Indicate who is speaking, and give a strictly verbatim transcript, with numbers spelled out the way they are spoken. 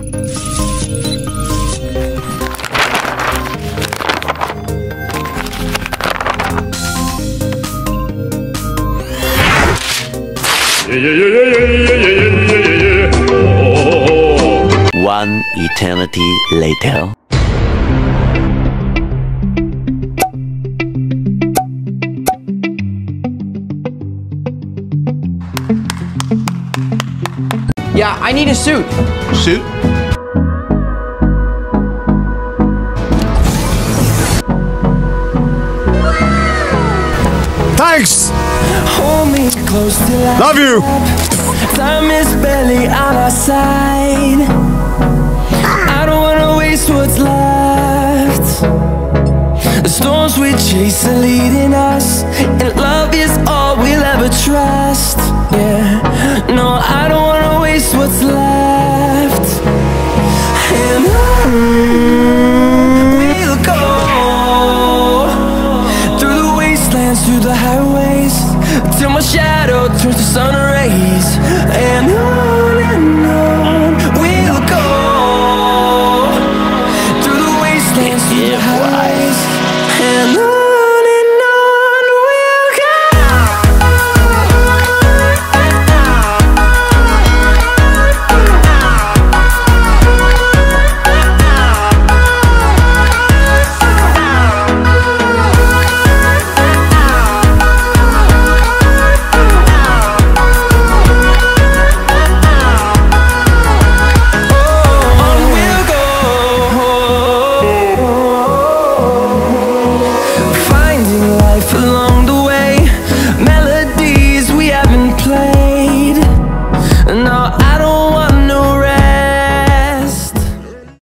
Speaker 1: One eternity later.
Speaker 2: Yeah, I need a suit.
Speaker 3: Suit?
Speaker 4: Thanks!
Speaker 5: Hold me close till I
Speaker 4: Love you!
Speaker 5: Time is barely on our side. I don't wanna waste what's left. The storms we chase are leading us, and